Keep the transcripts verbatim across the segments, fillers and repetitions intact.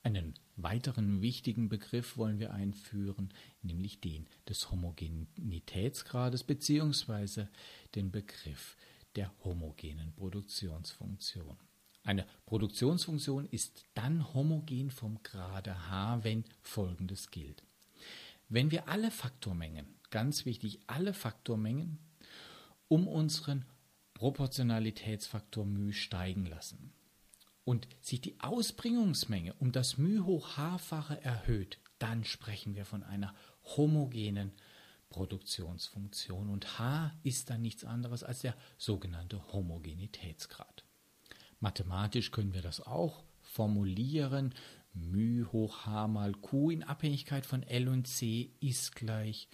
Einen weiteren wichtigen Begriff wollen wir einführen, nämlich den des Homogenitätsgrades bzw. den Begriff der homogenen Produktionsfunktion. Eine Produktionsfunktion ist dann homogen vom Grade H, wenn Folgendes gilt. Wenn wir alle Faktormengen, ganz wichtig, alle Faktormengen um unseren Proportionalitätsfaktor μ steigen lassen und sich die Ausbringungsmenge um das μ hoch h-fache erhöht, dann sprechen wir von einer homogenen Produktionsfunktion und H ist dann nichts anderes als der sogenannte Homogenitätsgrad. Mathematisch können wir das auch formulieren. μ hoch h mal q in Abhängigkeit von L und C ist gleich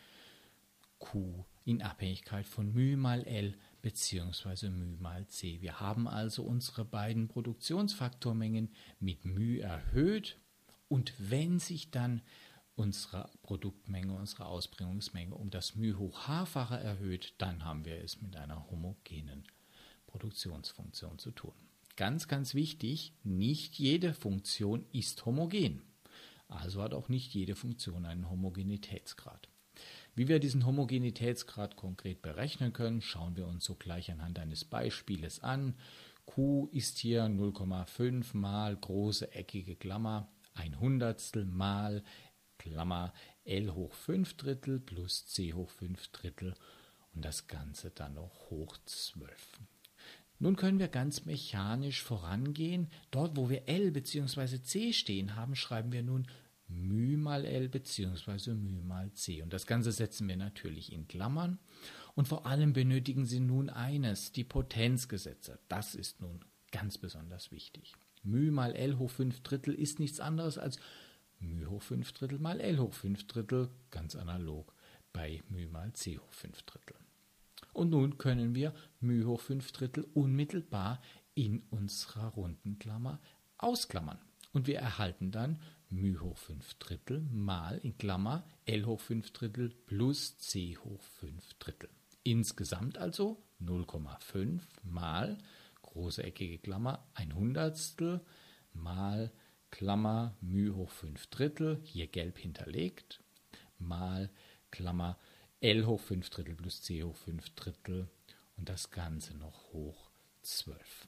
q in Abhängigkeit von μ mal L bzw. μ mal C. Wir haben also unsere beiden Produktionsfaktormengen mit μ erhöht und wenn sich dann unsere Produktmenge, unsere Ausbringungsmenge um das μ hoch h-fache erhöht, dann haben wir es mit einer homogenen Produktionsfunktion zu tun. Ganz, ganz wichtig, nicht jede Funktion ist homogen. Also hat auch nicht jede Funktion einen Homogenitätsgrad. Wie wir diesen Homogenitätsgrad konkret berechnen können, schauen wir uns sogleich anhand eines Beispieles an. Q ist hier null Komma fünf mal große eckige Klammer ein Hundertstel mal Klammer L hoch fünf Drittel plus C hoch fünf Drittel und das Ganze dann noch hoch zwölf. Nun können wir ganz mechanisch vorangehen. Dort, wo wir L bzw. C stehen haben, schreiben wir nun μ mal L bzw. μ mal C. Und das Ganze setzen wir natürlich in Klammern. Und vor allem benötigen Sie nun eines, die Potenzgesetze. Das ist nun ganz besonders wichtig. μ mal L hoch fünf Drittel ist nichts anderes als μ hoch fünf Drittel mal L hoch fünf Drittel, ganz analog bei μ mal C hoch fünf Drittel. Und nun können wir μ hoch fünf Drittel unmittelbar in unserer runden Klammer ausklammern. Und wir erhalten dann μ hoch fünf Drittel mal in Klammer L hoch fünf Drittel plus C hoch fünf Drittel. Insgesamt also null Komma fünf mal große eckige Klammer ein Hundertstel mal Klammer μ hoch fünf Drittel, hier gelb hinterlegt, mal Klammer L hoch fünf Drittel plus C hoch fünf Drittel und das Ganze noch hoch zwölf.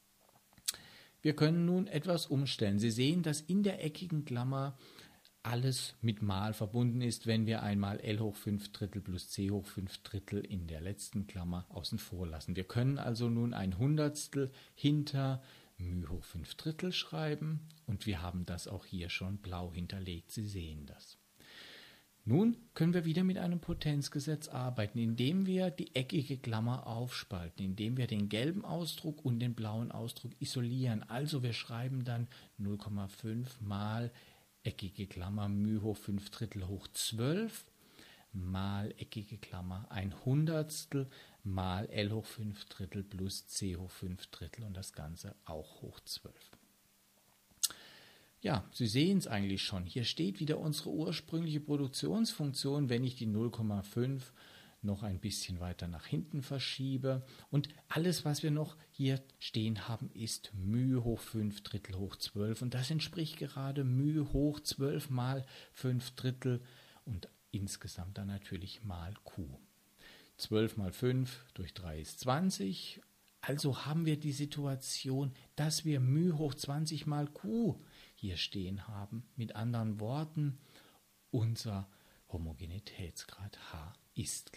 Wir können nun etwas umstellen. Sie sehen, dass in der eckigen Klammer alles mit mal verbunden ist, wenn wir einmal L hoch fünf Drittel plus C hoch fünf Drittel in der letzten Klammer außen vor lassen. Wir können also nun ein Hundertstel hinter μ hoch fünf Drittel schreiben und wir haben das auch hier schon blau hinterlegt. Sie sehen das. Nun können wir wieder mit einem Potenzgesetz arbeiten, indem wir die eckige Klammer aufspalten, indem wir den gelben Ausdruck und den blauen Ausdruck isolieren. Also wir schreiben dann null Komma fünf mal eckige Klammer μ hoch fünf Drittel hoch zwölf mal eckige Klammer ein Hundertstel mal L hoch fünf Drittel plus C hoch fünf Drittel und das Ganze auch hoch zwölf. Ja, Sie sehen es eigentlich schon. Hier steht wieder unsere ursprüngliche Produktionsfunktion, wenn ich die null Komma fünf noch ein bisschen weiter nach hinten verschiebe. Und alles, was wir noch hier stehen haben, ist μ hoch fünf Drittel hoch zwölf. Und das entspricht gerade μ hoch zwölf mal fünf Drittel und insgesamt dann natürlich mal Q. zwölf mal fünf durch drei ist zwanzig. Also haben wir die Situation, dass wir μ hoch zwanzig mal Q hier stehen haben. Mit anderen Worten, unser Homogenitätsgrad H ist